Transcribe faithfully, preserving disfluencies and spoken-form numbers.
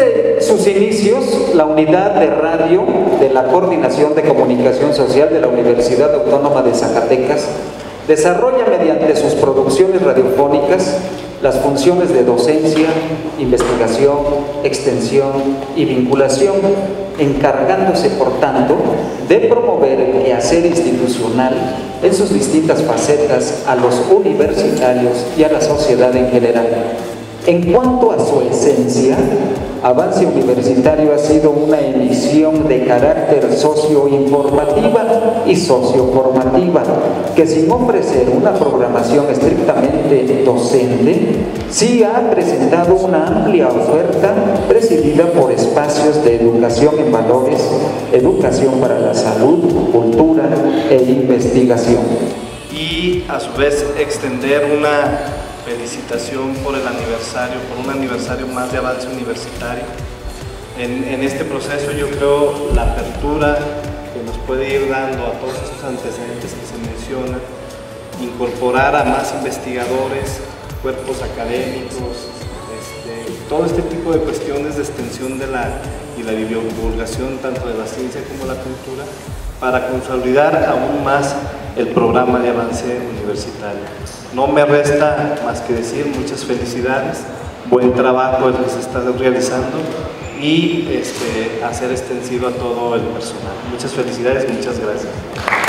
Desde sus inicios, la unidad de radio de la Coordinación de Comunicación Social de la Universidad Autónoma de Zacatecas desarrolla mediante sus producciones radiofónicas las funciones de docencia, investigación, extensión y vinculación, encargándose, por tanto, de promover el quehacer institucional en sus distintas facetas a los universitarios y a la sociedad en general. En cuanto a su esencia, Avance Universitario ha sido una emisión de carácter socioinformativa y socioformativa, que sin ofrecer una programación estrictamente docente, sí ha presentado una amplia oferta presidida por espacios de educación en valores, educación para la salud, cultura e investigación. Y a su vez extender una felicitación por el aniversario, por un aniversario más de Avance Universitario. En, en este proceso yo creo la apertura que nos puede ir dando a todos estos antecedentes que se mencionan, incorporar a más investigadores, cuerpos académicos, este, todo este tipo de cuestiones de extensión de la, y la divulgación tanto de la ciencia como la cultura, para consolidar aún más el programa de Avance Universitario. No me resta más que decir muchas felicidades, buen trabajo el que se está realizando y este, hacer extensivo a todo el personal. Muchas felicidades y muchas gracias.